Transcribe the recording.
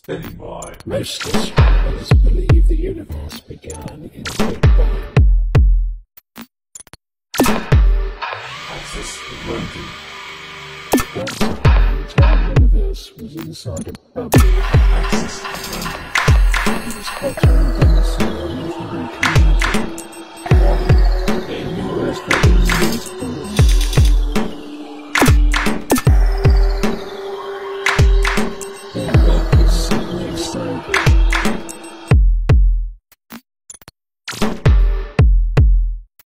Spinning by. Most astronomers believe the universe began in a Big Bang. Axis of London. That's the entire universe was inside a bubble. Axis of London. It was hotter